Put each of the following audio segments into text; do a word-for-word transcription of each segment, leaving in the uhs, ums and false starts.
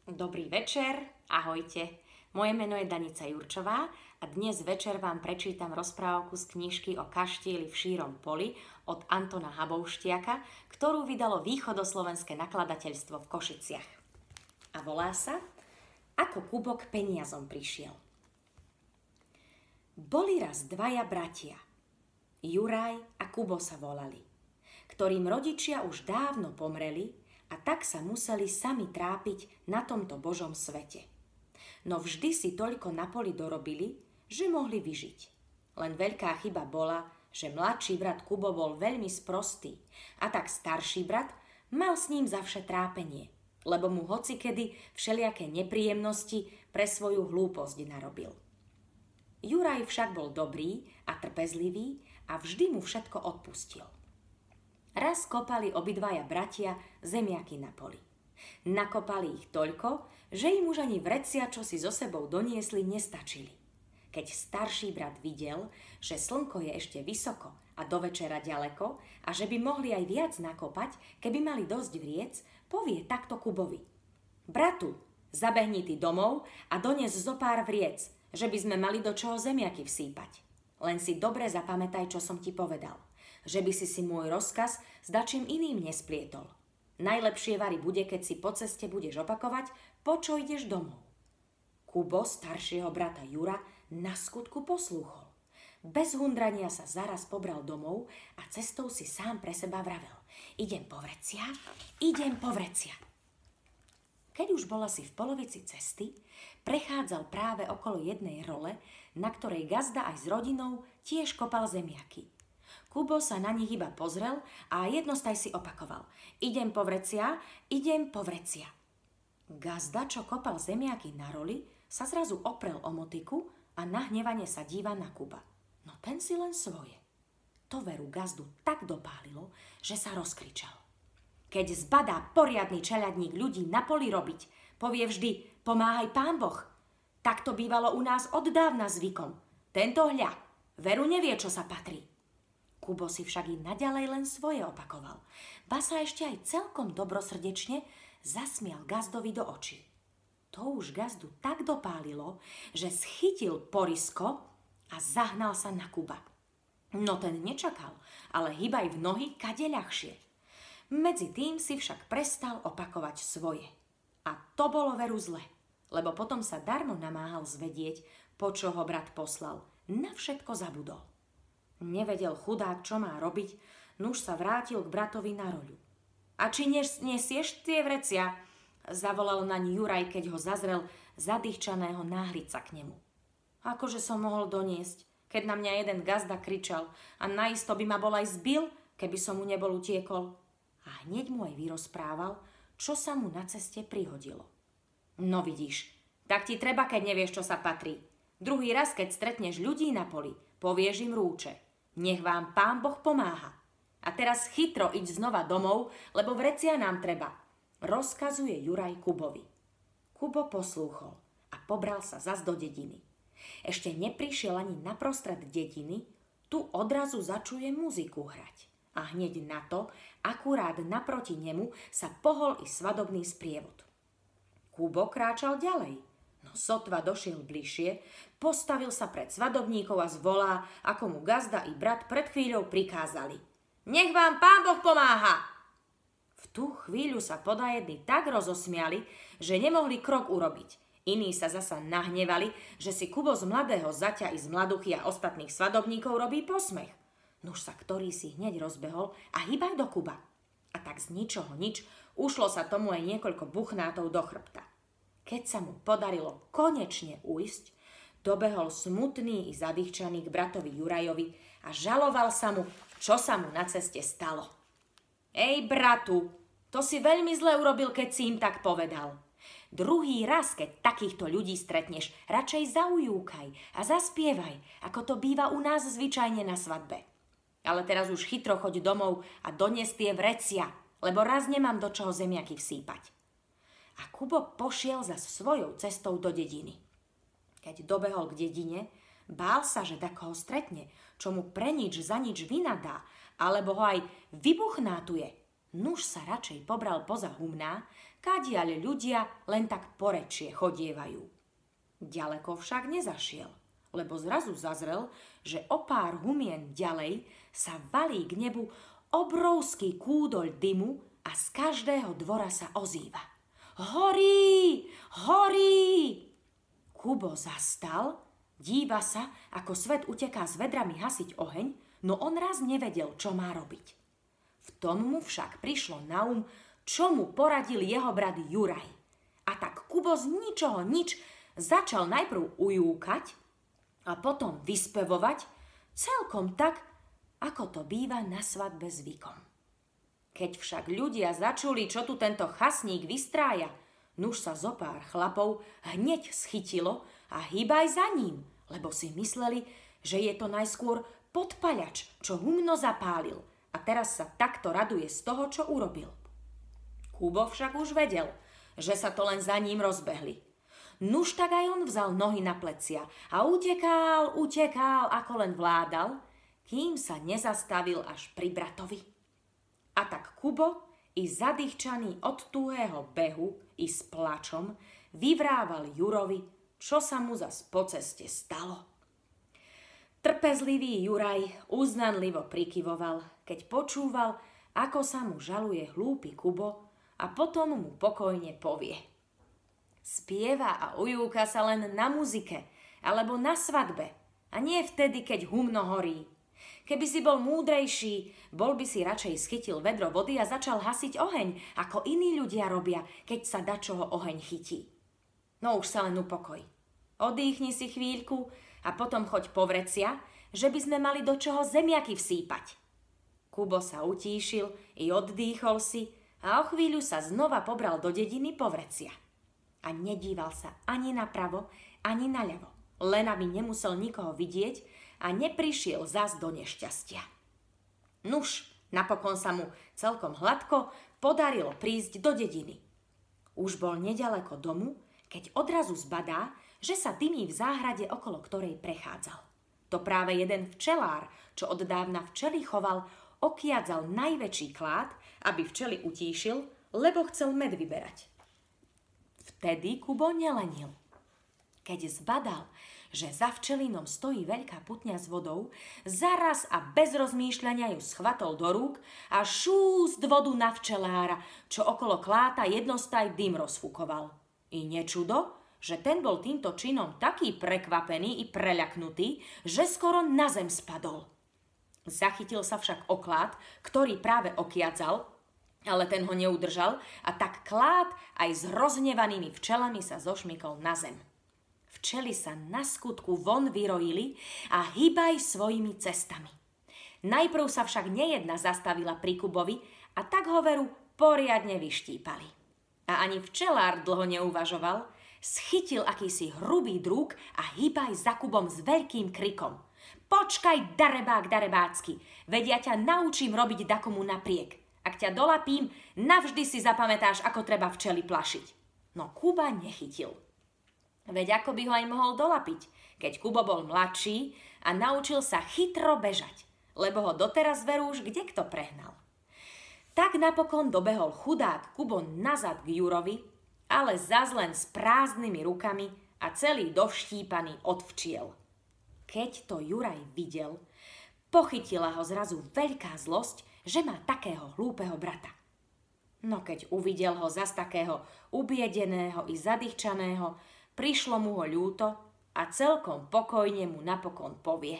Dobrý večer, ahojte. Moje meno je Danica Jurčová a dnes večer vám prečítam rozprávku z knižky o kaštieli v šírom poli od Antona Habouštiaka, ktorú vydalo Východoslovenské nakladateľstvo v Košiciach. A volá sa Ako Kubo k peniazom prišiel. Boli raz dvaja bratia, Juraj a Kubo sa volali, ktorým rodičia už dávno pomreli, a tak sa museli sami trápiť na tomto Božom svete. No vždy si toľko na poli dorobili, že mohli vyžiť. Len veľká chyba bola, že mladší brat Kubo bol veľmi sprostý a tak starší brat mal s ním zavše trápenie, lebo mu hocikedy všelijaké nepríjemnosti pre svoju hlúposť narobil. Juraj však bol dobrý a trpezlivý a vždy mu všetko odpustil. Raz kopali obidvaja bratia zemiaky na poli. Nakopali ich toľko, že im už ani vrecia, čo si so sebou doniesli, nestačili. Keď starší brat videl, že slnko je ešte vysoko a do večera ďaleko a že by mohli aj viac nakopať, keby mali dosť vriec, povie takto Kubovi: Bratu, zabehni ty domov a donies zo pár vriec, že by sme mali do čoho zemiaky vsýpať. Len si dobre zapamätaj, čo som ti povedal, že by si si môj rozkaz s dačím iným nesplietol. Najlepšie vari bude, keď si po ceste budeš opakovať, po čo ideš domov. Kubo, staršieho brata Jura, na skutku poslúchol. Bez hundrania sa zaraz pobral domov a cestou si sám pre seba vravel: Idem po vrecia, idem po vrecia. Keď už bol asi v polovici cesty, prechádzal práve okolo jednej role, na ktorej gazda aj s rodinou tiež kopal zemiaky. Kubo sa na nich iba pozrel a jednostaj si opakoval: Idem po vrecia, idem po vrecia. Gazda, čo kopal zemiaky na roli, sa zrazu oprel o motiku a nahnevane sa díva na Kuba. No ten si len svoje. To veru gazdu tak dopálilo, že sa rozkričal. Keď zbadá poriadny čeľadník ľudí na poli robiť, povie vždy: Pomáhaj Pán Boh. Tak to bývalo u nás od dávna zvykom. Tento hľa, veru nevie, čo sa patrí. Kubo si však i naďalej len svoje opakoval. Ba sa ešte aj celkom dobrosrdečne zasmial gazdovi do očí. To už gazdu tak dopálilo, že schytil porisko a zahnal sa na Kuba. No ten nečakal, ale hýbaj v nohy kade ľahšie. Medzi tým si však prestal opakovať svoje. A to bolo veru zle, lebo potom sa darmo namáhal zvedieť, po čo ho brat poslal. Na všetko zabudol. Nevedel chudák, čo má robiť, nuž sa vrátil k bratovi na roľu. A či nesieš tie vrecia? Zavolal naň Juraj, keď ho zazrel zadýchčaného náhliť sa k nemu. Akože som mohol doniesť, keď na mňa jeden gazda kričal a naisto by ma bol aj zbil, keby som mu nebol utiekol. A hneď mu aj vyrozprával, čo sa mu na ceste prihodilo. No vidíš, tak ti treba, keď nevieš, čo sa patrí. Druhý raz, keď stretneš ľudí na poli, povieš im rúče: Nech vám Pán Boh pomáha. A teraz chytro iď znova domov, lebo vrecia nám treba, rozkazuje Juraj Kubovi. Kubo poslúchol a pobral sa zas do dediny. Ešte neprišiel ani naprostred dediny, tu odrazu začuje muziku hrať. A hneď na to, akurát naproti nemu, sa pohol i svadobný sprievod. Kubo kráčal ďalej. No sotva došiel bližšie, postavil sa pred svadobníkov a zvolá, ako mu gazda i brat pred chvíľou prikázali: Nech vám Pán Boh pomáha! V tú chvíľu sa podajedni tak rozosmiali, že nemohli krok urobiť. Iní sa zasa nahnevali, že si Kubo z mladého zaťa i z mladuchy a ostatných svadobníkov robí posmech. Nuž sa ktorý si hneď rozbehol a hýbaj do Kuba. A tak z ničoho nič ušlo sa tomu aj niekoľko buchnátov do chrbta. Keď sa mu podarilo konečne ujsť, dobehol smutný i zadýchčaný k bratovi Jurajovi a žaloval sa mu, čo sa mu na ceste stalo. Ej, bratu, to si veľmi zle urobil, keď si im tak povedal. Druhý raz, keď takýchto ľudí stretneš, radšej zaujúkaj a zaspievaj, ako to býva u nás zvyčajne na svadbe. Ale teraz už chytro choď domov a donies tie vrecia, lebo raz nemám do čoho zemiaky vsýpať. A Kubo pošiel zas svojou cestou do dediny. Keď dobehol k dedine, bál sa, že takoho stretne, čo mu pre nič za nič vynadá, alebo ho aj vybuchnátuje. Nuž sa radšej pobral poza humná, kadiaľ ľudia len tak porečie chodievajú. Ďaleko však nezašiel, lebo zrazu zazrel, že o pár humien ďalej sa valí k nebu obrovský kúdoľ dymu a z každého dvora sa ozýva: Horí! Horí! Kubo zastal, díva sa, ako svet uteká s vedrami hasiť oheň, no on raz nevedel, čo má robiť. V tom mu však prišlo na um, čo mu poradil jeho brat Juraj. A tak Kubo z ničoho nič začal najprv ujúkať a potom vyspevovať, celkom tak, ako to býva na svadbe zvykom. Keď však ľudia začuli, čo tu tento chasník vystrája, nuž sa zo pár chlapov hneď schytilo a hýbaj za ním, lebo si mysleli, že je to najskôr podpaľač, čo humno zapálil a teraz sa takto raduje z toho, čo urobil. Kubo však už vedel, že sa to len za ním rozbehli. Nuž tak aj on vzal nohy na plecia a utekál, utekál, ako len vládal, kým sa nezastavil až pri bratovi. A tak Kubo, i zadýchčaný od tuhého behu, i s plačom, vyvrával Jurovi, čo sa mu zas po ceste stalo. Trpezlivý Juraj uznanlivo prikyvoval, keď počúval, ako sa mu žaluje hlúpy Kubo, a potom mu pokojne povie: Spieva a ujúka sa len na muzike alebo na svadbe a nie vtedy, keď humno horí. Keby si bol múdrejší, bol by si radšej schytil vedro vody a začal hasiť oheň, ako iní ľudia robia, keď sa dačoho oheň chytí. No už sa len upokoj. Odýchni si chvíľku a potom choď po vrecia, že by sme mali do čoho zemiaky vsýpať. Kubo sa utíšil i oddýchol si a o chvíľu sa znova pobral do dediny po vrecia. A nedíval sa ani napravo, ani naľavo, len aby nemusel nikoho vidieť a neprišiel zas do nešťastia. Nuž, napokon sa mu celkom hladko podarilo prísť do dediny. Už bol neďaleko domu, keď odrazu zbadá, že sa dymí v záhrade, okolo ktorej prechádzal. To práve jeden včelár, čo od dávna včely choval, okiadzal najväčší klád, aby včely utíšil, lebo chcel med vyberať. Vtedy Kubo nelenil. Keď zbadal, že za včelinom stojí veľká putňa s vodou, zaraz a bez rozmýšľania ju schvatol do rúk a šúst vodu na včelára, čo okolo kláta jednostaj dym rozfukoval. I nečudo, že ten bol týmto činom taký prekvapený i preľaknutý, že skoro na zem spadol. Zachytil sa však o klád, ktorý práve okiadzal, ale ten ho neudržal a tak klád aj s rozhnevanými včelami sa zošmykol na zem. Včely sa na skutku von vyrojili a hýbaj svojimi cestami. Najprv sa však nejedna zastavila pri Kubovi a tak ho veru poriadne vyštípali. A ani včelár dlho neuvažoval, schytil akýsi hrubý drúk a hýbaj za Kubom s veľkým krikom: Počkaj, darebák darebácky, veď ja ťa naučím robiť dakomu napriek. Ak ťa dolapím, navždy si zapamätáš, ako treba včely plašiť. No Kuba nechytil. Veď ako by ho aj mohol dolapiť, keď Kubo bol mladší a naučil sa chytro bežať, lebo ho doteraz veru už kdekto prehnal. Tak napokon dobehol chudák Kubo nazad k Jurovi, ale zas len s prázdnymi rukami a celý dovštípaný od včiel. Keď to Juraj videl, pochytila ho zrazu veľká zlosť, že má takého hlúpeho brata. No keď uvidel ho zas takého ubiedeného i zadýchčaného, prišlo mu ho ľúto a celkom pokojne mu napokon povie: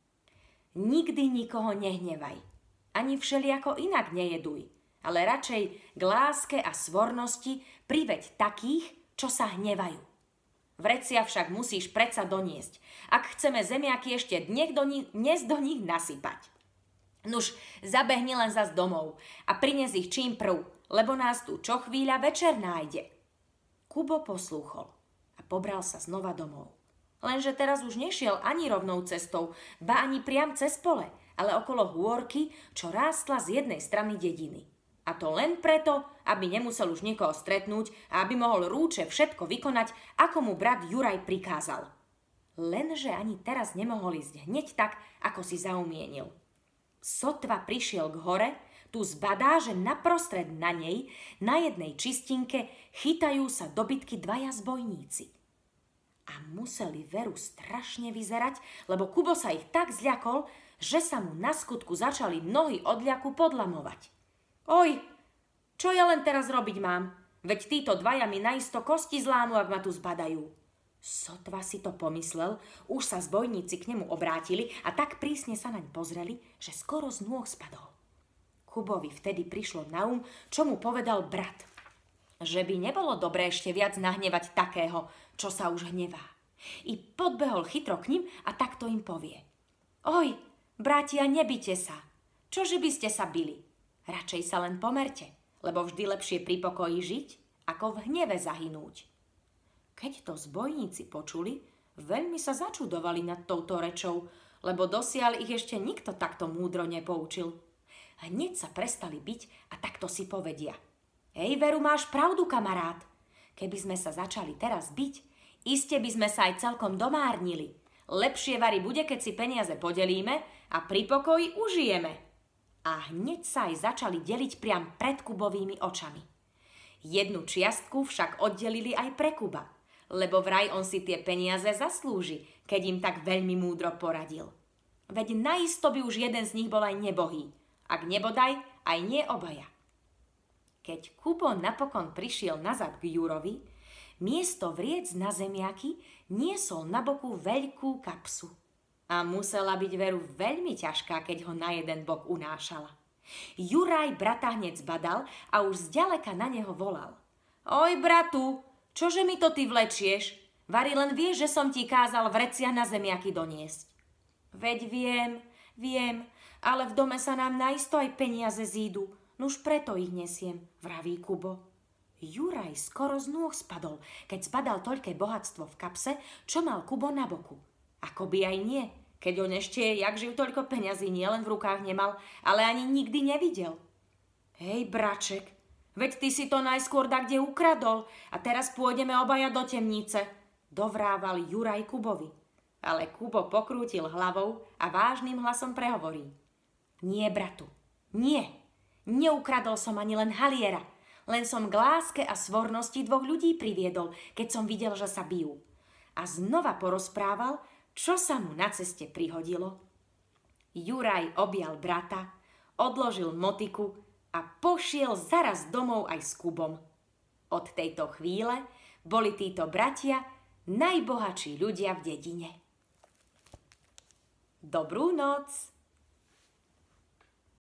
Nikdy nikoho nehnevaj, ani všelijako inak nejeduj, ale radšej k láske a svornosti priveď takých, čo sa hnevajú. Vrecia však musíš predsa doniesť, ak chceme zemiaky ešte dnes do nich, dnes do nich nasypať. Nuž, zabehni len zas domov a prines ich čím prv, lebo nás tu čo chvíľa večer nájde. Kubo poslúchol a pobral sa znova domov. Lenže teraz už nešiel ani rovnou cestou, ba ani priam cez pole, ale okolo hôrky, čo rástla z jednej strany dediny. A to len preto, aby nemusel už nikoho stretnúť a aby mohol rúče všetko vykonať, ako mu brat Juraj prikázal. Lenže ani teraz nemohol ísť hneď tak, ako si zaumienil. Sotva prišiel k hore, tu zbadá, že naprostred na nej, na jednej čistinke, chytajú sa do bitky dvaja zbojníci. A museli Veru strašne vyzerať, lebo Kubo sa ich tak zľakol, že sa mu na skutku začali nohy od ľaku podlamovať. Oj, čo ja len teraz robiť mám? Veď títo dvaja mi naisto kosti zlámu, ak ma tu zbadajú. Sotva si to pomyslel, už sa zbojníci k nemu obrátili a tak prísne sa naň pozreli, že skoro z nôh spadol. Kubovi vtedy prišlo na um, čo mu povedal brat. Že by nebolo dobré ešte viac nahnevať takého, čo sa už hnevá. I podbehol chytro k ním a takto im povie. Oj, bratia, nebite sa. Čože by ste sa bili? Radšej sa len pomerte, lebo vždy lepšie pri pokoji žiť, ako v hneve zahynúť. Keď to zbojníci počuli, veľmi sa začudovali nad touto rečou, lebo dosiaľ ich ešte nikto takto múdro nepoučil. Hneď sa prestali biť a takto si povedia. Hej, Veru, máš pravdu, kamarát. Keby sme sa začali teraz biť, iste by sme sa aj celkom domárnili. Lepšie vari bude, keď si peniaze podelíme a pri pokoji užijeme. A hneď sa aj začali deliť priam pred Kubovými očami. Jednu čiastku však oddelili aj pre Kuba, lebo vraj on si tie peniaze zaslúži, keď im tak veľmi múdro poradil. Veď naisto by už jeden z nich bol aj nebohý, ak nebodaj aj nie obaja. Keď Kubo napokon prišiel nazad k Jurovi, miesto vriec na zemiaky niesol na boku veľkú kapsu. A musela byť Veru veľmi ťažká, keď ho na jeden bok unášala. Juraj brata hneď zbadal a už zďaleka na neho volal. Oj, bratu, čože mi to ty vlečieš? Vari len vieš, že som ti kázal vrecia na zemiaky doniesť. Veď viem, viem, ale v dome sa nám naisto aj peniaze zídu, nuž preto ich nesiem, vraví Kubo. Juraj skoro z nôh spadol, keď zbadal toľké bohatstvo v kapse, čo mal Kubo na boku. Akoby aj nie, keď on ešte jakživ toľko peňazí nielen v rukách nemal, ale ani nikdy nevidel. Hej, braček, veď ty si to najskôr dakde ukradol a teraz pôjdeme obaja do temnice, dovrával Juraj Kubovi. Ale Kubo pokrútil hlavou a vážnym hlasom prehovorí. Nie, bratu, nie, neukradol som ani len haliera, len som k láske a svornosti dvoch ľudí priviedol, keď som videl, že sa bijú. A znova porozprával, čo sa mu na ceste prihodilo. Juraj objal brata, odložil motiku a pošiel zaraz domov aj s Kubom. Od tejto chvíle boli títo bratia najbohatší ľudia v dedine. Dobrú noc!